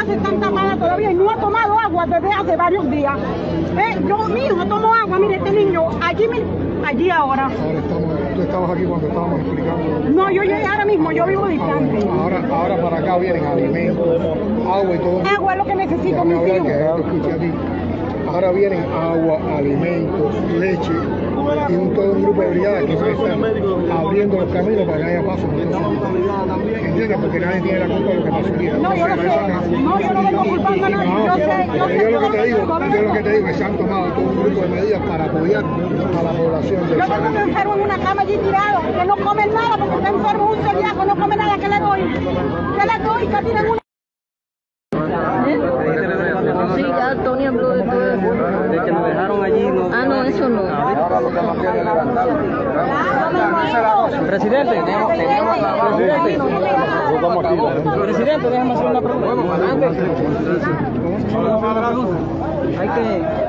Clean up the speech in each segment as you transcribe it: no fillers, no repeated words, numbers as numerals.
casas están tapadas todavía y no ha tomado agua desde hace varios días. Mi hijo tomó agua, mire, este niño, allí ahora. Ahora tú estabas aquí cuando estábamos explicando. No, yo llegué ahora mismo, yo vivo distante. Ahora para acá vienen alimentos, agua y todo. Agua es lo que necesito, mis hijos. Ahora vienen agua, alimentos, leche y todo un grupo de brigadas que están abriendo los caminos para que haya paso. ¿Entiendes? Porque nadie tiene la culpa de lo que pasó aquí. No, yo lo sé. No, yo no vengo culpando a nadie. Yo sé lo que te digo es que se han tomado todo un grupo de medidas para apoyar a la población. Yo tengo un enfermo en una cama allí tirado, que no come nada porque está enfermo, un celíaco, no come nada. ¿Qué le doy? Que tienen una... Sí, ya Tony habló de que nos dejaron allí. No, eso no. Presidente, Presidente, déjame hacer una pregunta. Hay que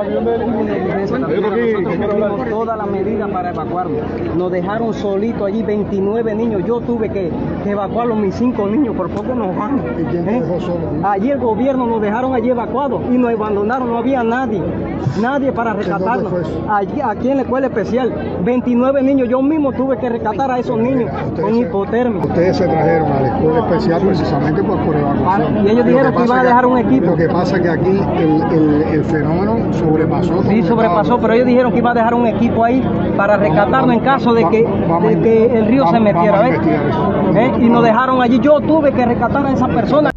toda la medida para evacuarnos. Nos dejaron solitos allí 29 niños. Yo tuve que evacuar mis 5 niños, por poco nos van. Allí el gobierno nos dejaron allí evacuados y nos abandonaron, no había nadie para rescatarnos. Allí, aquí en la escuela especial, 29 niños, yo mismo tuve que rescatar a esos niños con hipotermia. Ustedes se trajeron a la escuela especial precisamente por evacuación. Y ellos dijeron que iban a dejar un equipo. Lo que pasa es que aquí el fenómeno sobrepasó. Sí, sobrepasó, pero ellos dijeron que iban a dejar un equipo ahí para rescatarnos en caso de que el río se metiera. Y nos dejaron allí. Yo tuve que rescatar a esas personas.